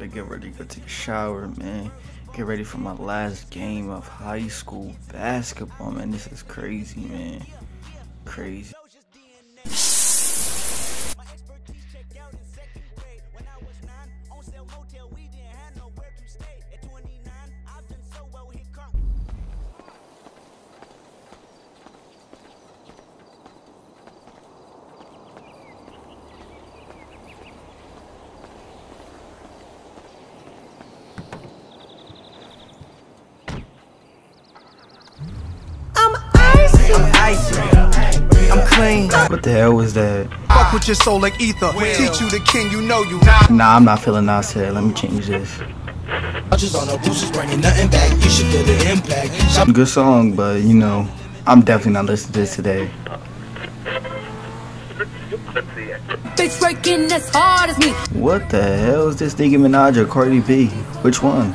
to get ready to go take a shower, man. Get ready for my last game of high school basketball, man. This is crazy, man. Crazy. I'm clean. What the hell was that? Fuck with your soul like ether. Teach you the king, you know you. Nah, I'm not feeling Nasir. Let me change this. Good song, but you know, I'm definitely not listening to this today. Bitch working as hard as me. What the hell is this Nicki Minaj or Cardi B? Which one?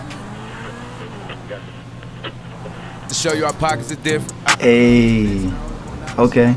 To show you our pockets are different. Hey, okay.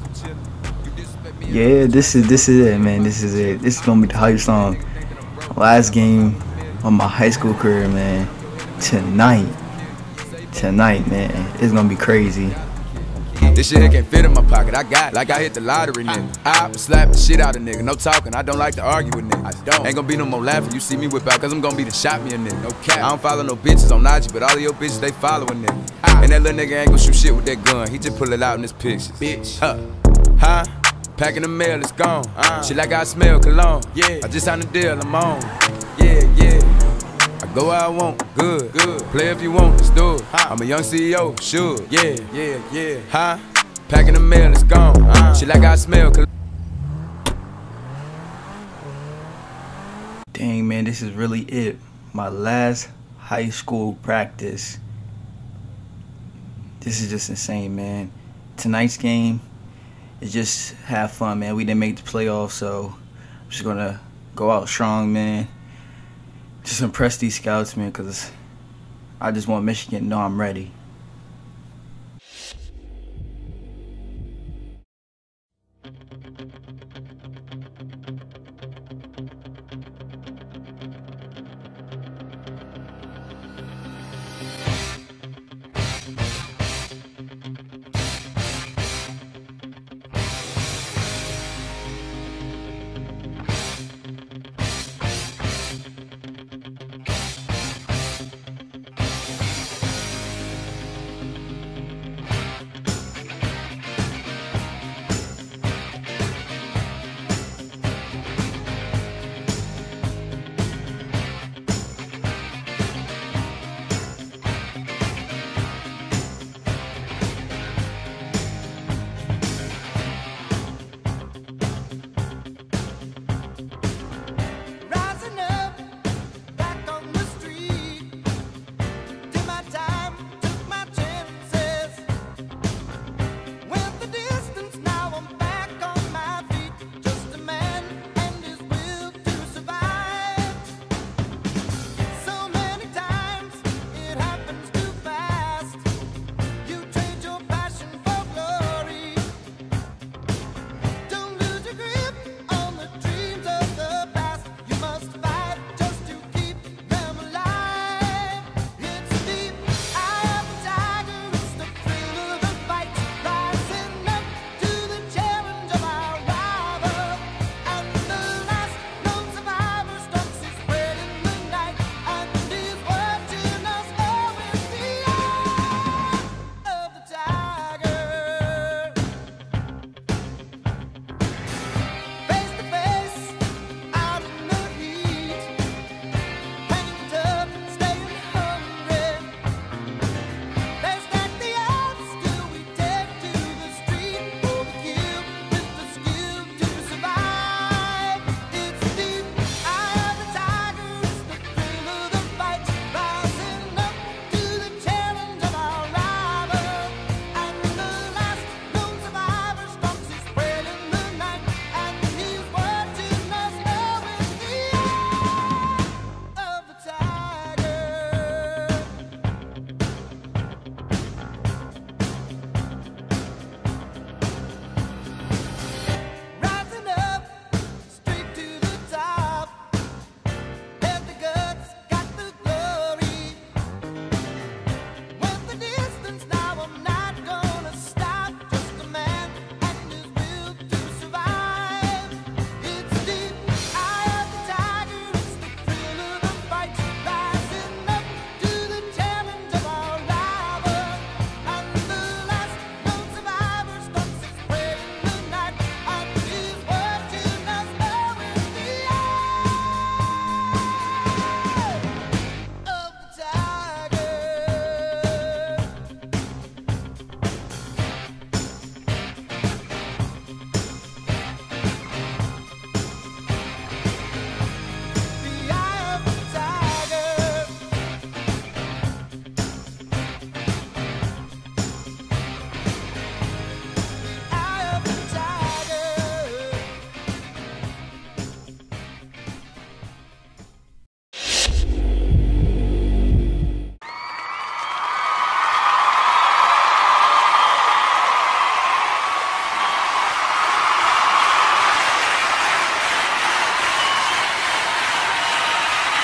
Yeah, this is it, man. This is it. This is gonna be the hype song. Last game of my high school career, man. Tonight, man. It's gonna be crazy. This shit can't fit in my pocket. I got it. Like I hit the lottery, nigga. I slap the shit out of nigga. No talking. I don't like to argue with nigga. I don't. Ain't gonna be no more laughing. You see me whip out, cause I'm gonna be the shot me a nigga. No cap. I don't follow no bitches on IG, but all of your bitches, they following nigga. And that little nigga ain't gonna shoot shit with that gun. He just pull it out in his pictures. Bitch. Huh? Packing the mail, it's gone. Shit like I smell cologne. Yeah. I just signed a deal, I'm on. Yeah. I go where I want, good. Play if you want, let's do it. I'm a young CEO, sure. Yeah. Huh? Packing the mail, it's gone. Shit like I smell cologne. Dang, man, this is really it. My last high school practice. This is just insane, man. Tonight's game is just have fun, man. We didn't make the playoffs, so I'm just gonna go out strong, man. Just impress these scouts, man, because I just want Michigan to know I'm ready.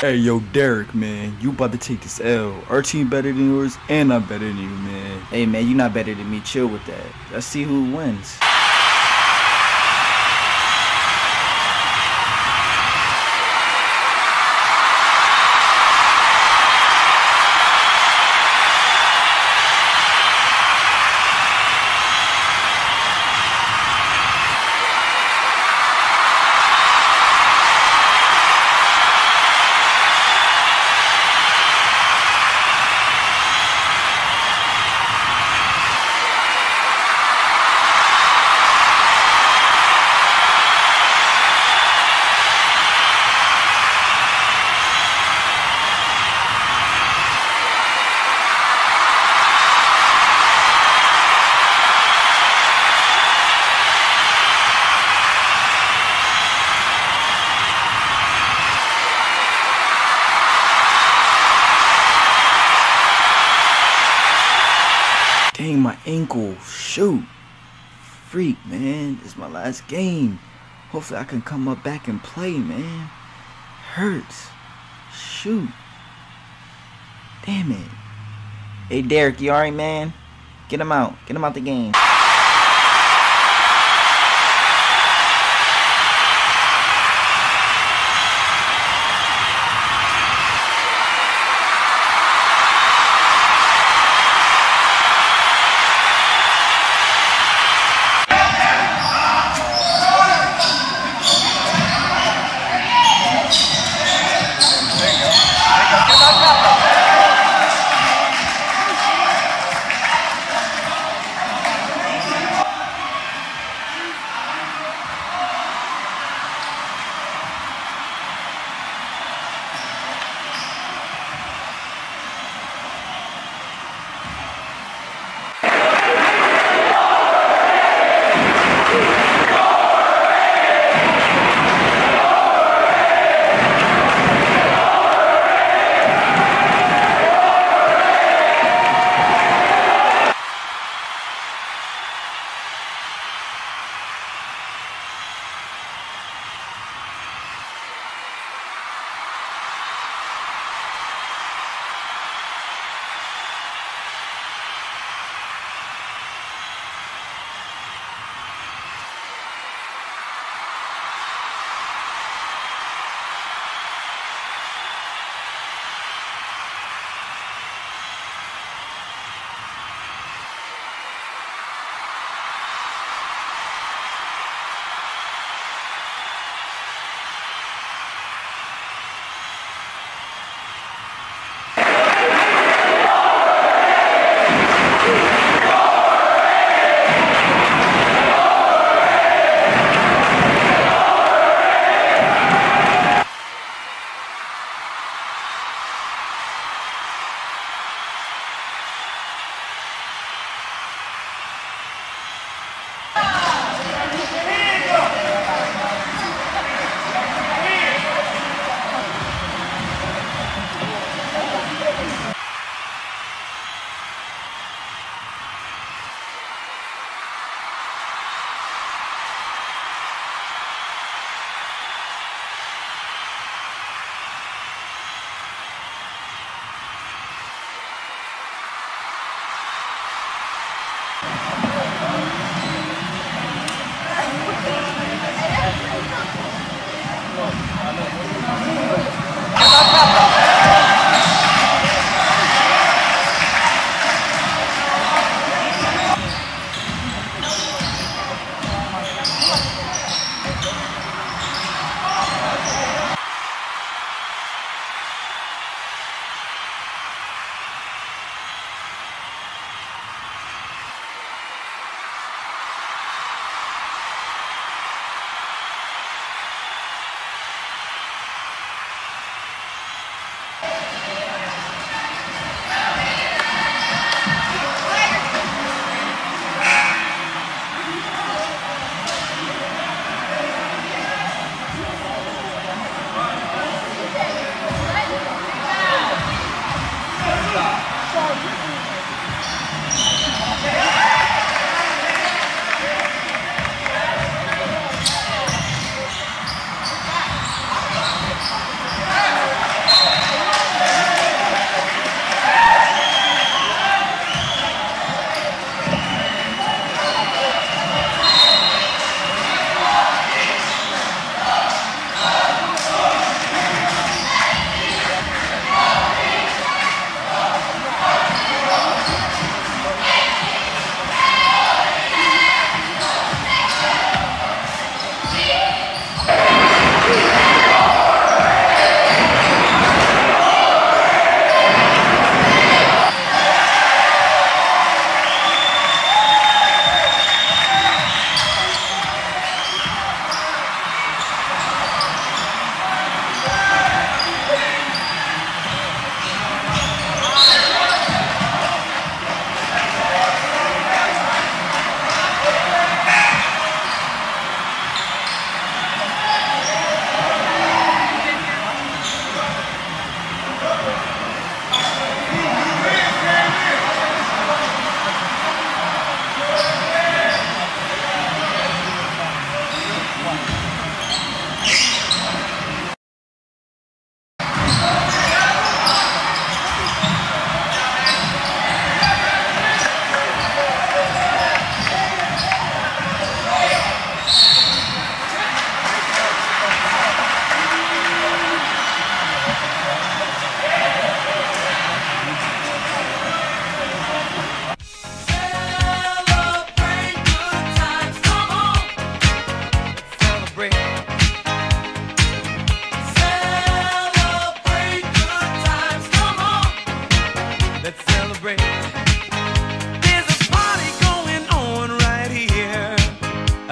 Hey, yo, Derek, man, you about to take this L. Our team better than yours, and I'm better than you, man. Hey, man, you not better than me. Chill with that. Let's see who wins. Dang, my ankle. Shoot. Freak, man. This is my last game. Hopefully I can come up back and play, man. Hurts. Shoot. Damn it. Hey, Derek, you alright, man? Get him out. Get him out the game.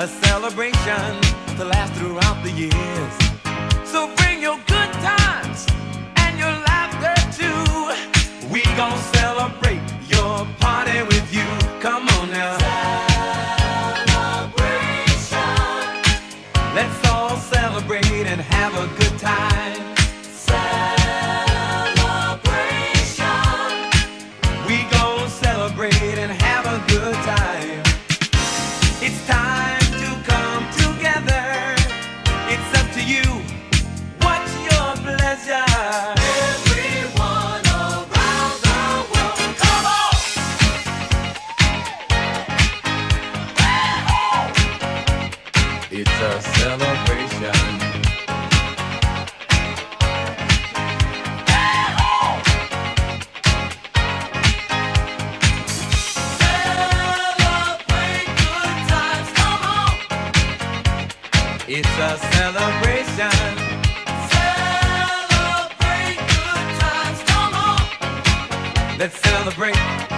a celebration to last throughout the years. So bring your good times and your laughter too. We gon' celebrate your party with you. Come on now. Celebration. Let's all celebrate and have a good time. Celebration. We gon' celebrate and have a good time. It's time to come together. It's up to you. What's your pleasure? Everyone around the world, come on! It's a celebration. It's a celebration. Celebrate good times, come on. Let's celebrate.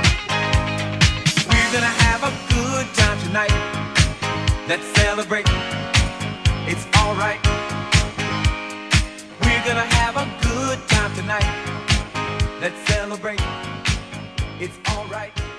We're gonna have a good time tonight. Let's celebrate. It's alright. We're gonna have a good time tonight. Let's celebrate. It's alright.